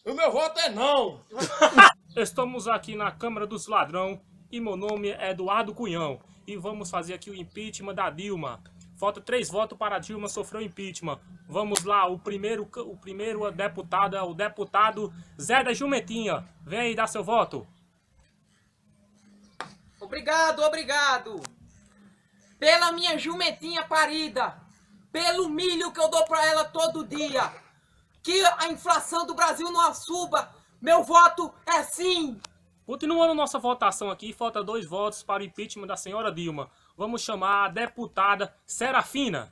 O meu voto é não. Estamos aqui na Câmara dos Ladrão e meu nome é Eduardo Cunhão. E vamos fazer aqui o impeachment da Dilma. Falta 3 votos para a Dilma sofrer o impeachment. Vamos lá, o primeiro deputado é o deputado Zé da Jumentinha. Vem aí dar seu voto. Obrigado. Pela minha jumentinha parida. Pelo milho que eu dou pra ela todo dia. Que a inflação do Brasil não suba. Meu voto é sim. Continuando nossa votação aqui, falta 2 votos para o impeachment da senhora Dilma. Vamos chamar a deputada Serafina.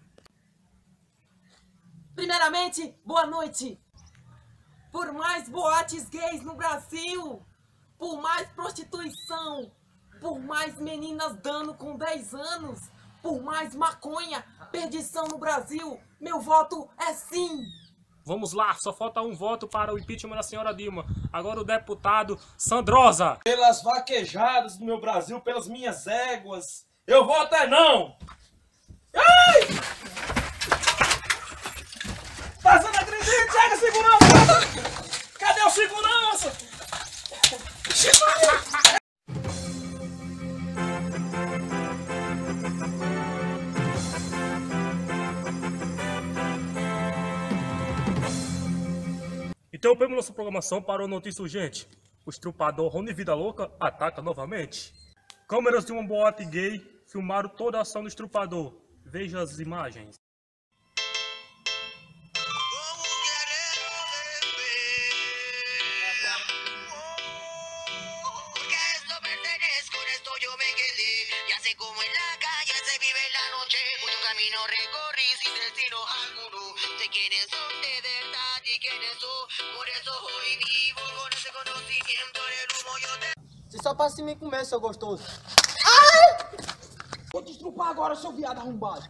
Primeiramente, boa noite. Por mais boates gays no Brasil, por mais prostituição, por mais meninas dando com 10 anos, por mais maconha, perdição no Brasil, meu voto é sim. Vamos lá, só falta 1 voto para o impeachment da senhora Dilma. Agora o deputado Sandrosa. Pelas vaquejadas do meu Brasil, pelas minhas éguas, eu voto é não. Ai! Passando a acredito, chega segurança! Cadê o segurança? Interrompemos nossa programação para uma notícia urgente. O estrupador Rony Vida Louca ataca novamente. Câmeras de uma boate gay filmaram toda a ação do estrupador. Veja as imagens. Você só passa em mim comer, seu gostoso. Vou te estrupar agora, seu viado arrombado.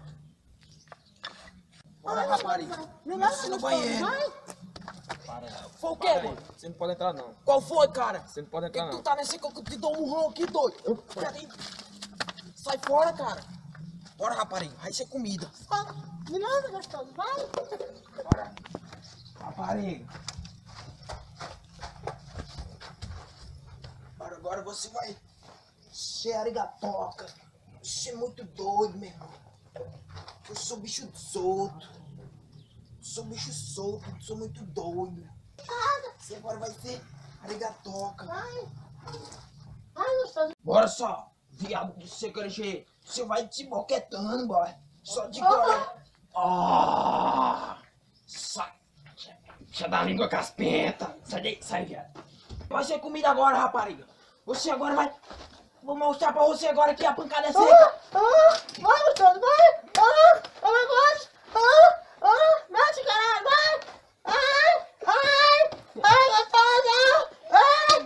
Bora, rapariga. Você no banheiro. Foi o quê, mano? Você não pode entrar, não. Qual foi, cara? Você não pode Que entrar, tu não. tá nesse que eu te dou um murrão aqui, doido? Peraí. Sai fora, cara. Bora, rapariga. Vai ser comida. Me leva, gostoso, vai. Bora. Rapariga. Agora você vai ser arigatoca. Você é muito doido, meu irmão. Eu sou bicho solto. Sou bicho solto, sou muito doido. Você agora vai ser arigatoca. Vai, gostoso. Bora só, viado do CQG. Você vai te boquetando, boy. Só de gola. Sai. Deixa da língua caspenta. Sai daí, sai, viado. Vai ser comida agora, rapariga. Você agora vai... Vou mostrar pra você agora que a pancada é seca. Vai, gostoso, vai. Oh, meu Deus. Mete, caralho, vai. Ai, gostoso.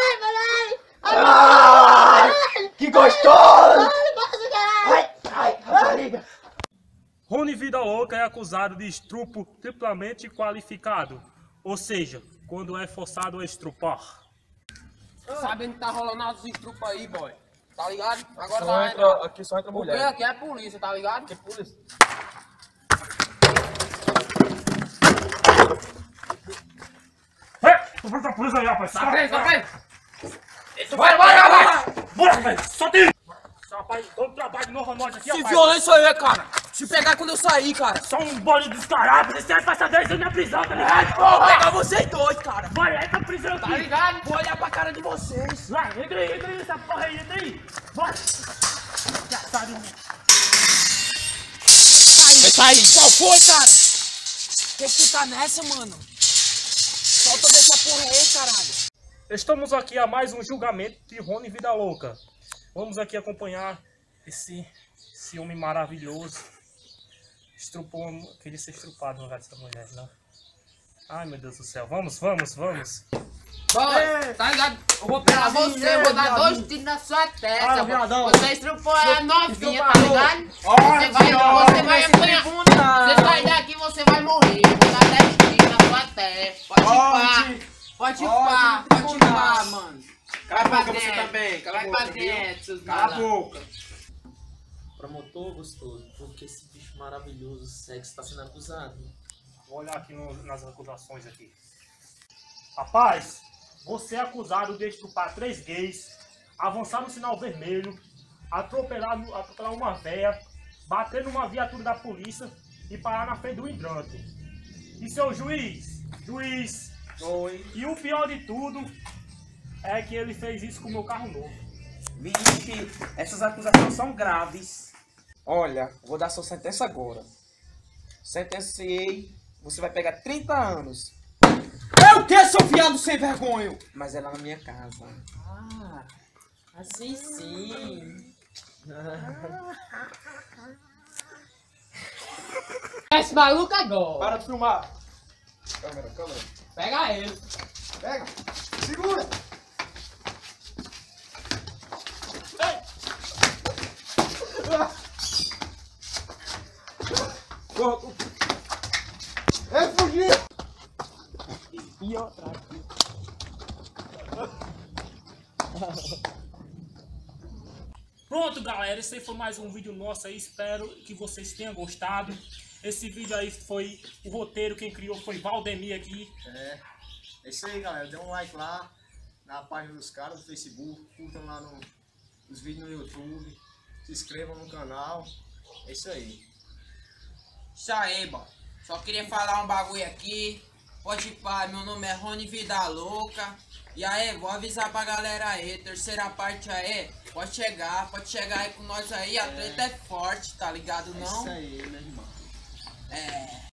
Ai, Que gostoso! passa, caralho. Ai, rapariga. Rony Vida Louca é acusado de estupro triplamente qualificado. Ou seja, quando é forçado a estrupar. Sabendo que tá rolando os estrupos aí, boy. Tá ligado? Agora Só entra, aqui só entra mulher. Porque aqui é a polícia, tá ligado? Que polícia? Vou pra polícia aí, rapaz. Tá preso. Bora, velho. Solta aí. Rapaz, vamos trabalhar de novo a nós aqui, Que rapaz. violência aí, cara. Se pegar quando eu sair, cara. Só um bolo descarado. Você vai passar 10 anos na prisão, tá ligado? Vou pegar vocês dois, cara. Vai, entra na prisão aqui. Tá ligado? Vou olhar pra cara de vocês. Vai, entra aí, essa porra aí, entra aí. Vai. Desgraçado, irmão. Sai. Qual foi, cara? Que tu tá nessa, mano? Solta dessa porra aí, caralho. Estamos aqui a mais um julgamento de Rony Vida Louca. Vamos aqui acompanhar esse homem maravilhoso. Estrupou, queria ser estrupado no lugar dessa mulher, não? Ai, meu Deus do céu. Vamos. Boy, tá ligado? Eu vou pegar você, vou dar 2 tiros na sua testa. Você estrupou a novinha, tá ligado? Você vai apanhar. Você sai daqui, você vai morrer. Vou dar 10 tiros na sua testa. Pode chupar, mano. Cala a boca, você também. Vai pra dentro, seus Cala a malandros. boca. Promotor gostoso, porque esse bicho maravilhoso, sexo, está sendo acusado. Vou olhar aqui nas acusações aqui. Rapaz, você é acusado de estrupar 3 gays, avançar no sinal vermelho, atropelar uma véia, bater numa viatura da polícia e parar na frente do hidrante. E seu juiz? Oi. E o pior de tudo é que ele fez isso com o meu carro novo. Vixe, essas acusações são graves. Olha, vou dar sua sentença agora. Sentenciei, você vai pegar 30 anos. É o que, seu viado sem vergonha? Mas é lá na minha casa. Ah, assim sim. Esse maluco agora. Para de filmar. Câmera. Pega ele. Pega. Segura. É fugir. E outra aqui. Pronto, galera, esse aí foi mais um vídeo nosso aí, espero que vocês tenham gostado. Esse vídeo aí foi o roteiro, quem criou foi Valdemir aqui. É isso aí, galera. Dê um like lá na página dos caras do Facebook. Curtam lá os vídeos no YouTube. Se inscrevam no canal. É isso aí. Isso aí, bom. Só queria falar um bagulho aqui. Pode ir, pai, meu nome é Rony Vida Louca. E aí, vou avisar pra galera aí, terceira parte aí, pode chegar aí com nós aí, a treta é forte, tá ligado não? É isso aí, meu irmão. É.